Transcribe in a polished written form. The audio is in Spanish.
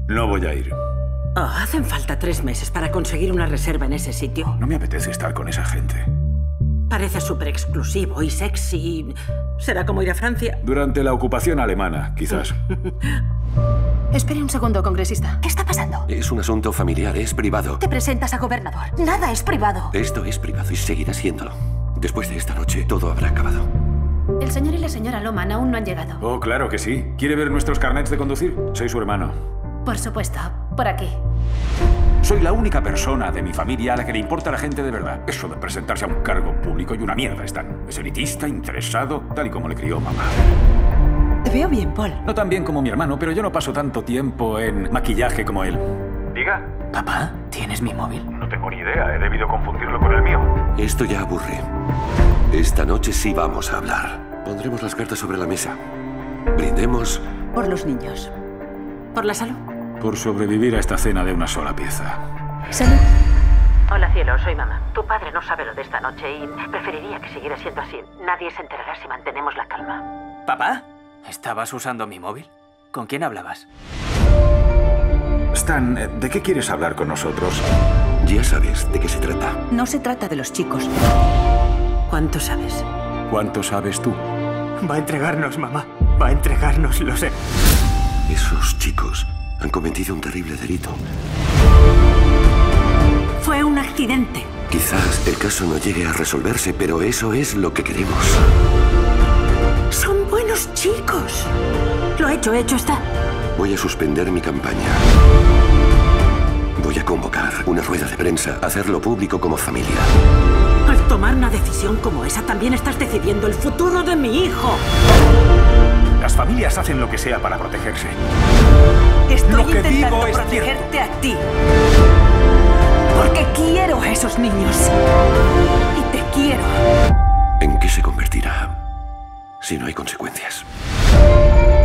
No voy a ir. Oh, hacen falta 3 meses para conseguir una reserva en ese sitio. No me apetece estar con esa gente. Parece súper exclusivo y sexy. ¿Será como ir a Francia? Durante la ocupación alemana, quizás. Espere un segundo, congresista. ¿Qué está pasando? Es un asunto familiar, es privado. Te presentas a gobernador. Nada es privado. Esto es privado y seguirá siéndolo. Después de esta noche, todo habrá acabado. El señor y la señora Loman aún no han llegado. Oh, claro que sí. ¿Quiere ver nuestros carnets de conducir? Soy su hermano. Por supuesto, por aquí. Soy la única persona de mi familia a la que le importa a la gente de verdad. Eso de presentarse a un cargo público y una mierda están. Es elitista, interesado, tal y como le crió mamá. Te veo bien, Paul. No tan bien como mi hermano, pero yo no paso tanto tiempo en maquillaje como él. ¿Diga? Papá, ¿tienes mi móvil? No tengo ni idea. He debido confundirlo con el mío. Esto ya aburre. Esta noche sí vamos a hablar. Pondremos las cartas sobre la mesa. Brindemos Por los niños. Por la salud. Por sobrevivir a esta cena de una sola pieza. Salud. Hola, cielo, soy mamá. Tu padre no sabe lo de esta noche y preferiría que siguiera siendo así. Nadie se enterará si mantenemos la calma. ¿Papá? ¿Estabas usando mi móvil? ¿Con quién hablabas? Stan, ¿de qué quieres hablar con nosotros? Ya sabes de qué se trata. No se trata de los chicos. ¿Cuánto sabes? ¿Cuánto sabes tú? Va a entregarnos, mamá. Va a entregarnos, lo sé. Esos chicos han cometido un terrible delito. Fue un accidente. Quizás el caso no llegue a resolverse, pero eso es lo que queremos. Son buenos chicos. Lo hecho está. Voy a suspender mi campaña. Voy a convocar una rueda de prensa, hacerlo público como familia. Al tomar una decisión como esa, también estás decidiendo el futuro de mi hijo. Las familias hacen lo que sea para protegerse. Estoy Lo que intentando digo es protegerte a ti. Porque quiero a esos niños. Y te quiero. ¿En qué se convertirá si no hay consecuencias?